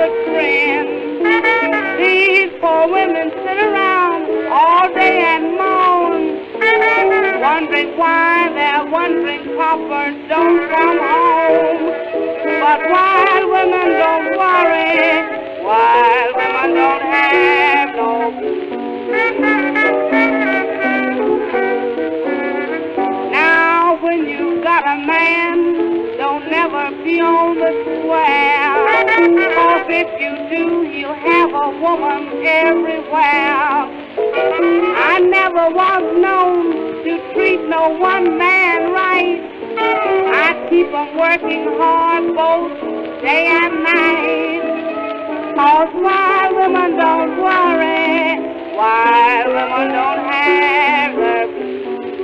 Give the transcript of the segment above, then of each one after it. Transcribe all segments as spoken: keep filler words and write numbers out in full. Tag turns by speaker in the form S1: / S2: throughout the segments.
S1: good friend. These poor women sit around all day and moan, wondering why their wondering paupers don't come home. But wild women don't worry, wild women don't have no blues. Now when you got a man, don't never be on the square, 'cause if you do, you'll have a woman everywhere. I never was known to treat no one man right. I keep 'em working hard both day and night. 'Cause wild women don't worry, wild women don't have their blues.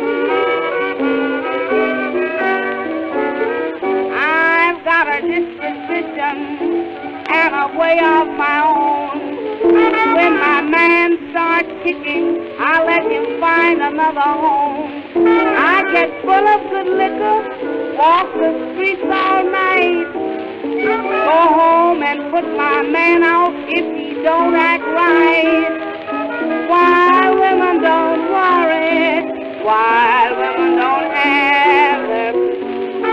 S1: I've got a disposition and a way of my own. When my man starts kicking, I let him find another home. I get full of good liquor, walk the streets all night, go home and put my man out if he don't act right. Wild women don't worry, wild women don't have their blues.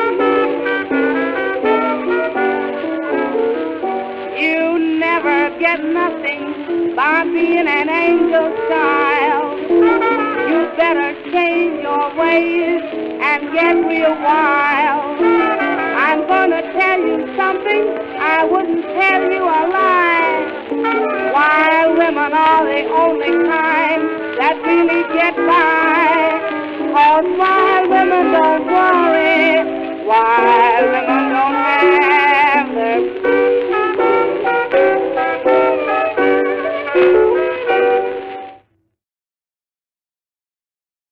S1: You never get nothing by being an angel child. You better change your ways and get real wild. I'm gonna tell you something, I wouldn't tell you a lie. Wild women are the only kind that really get by. 'Cause wild women don't worry, wild women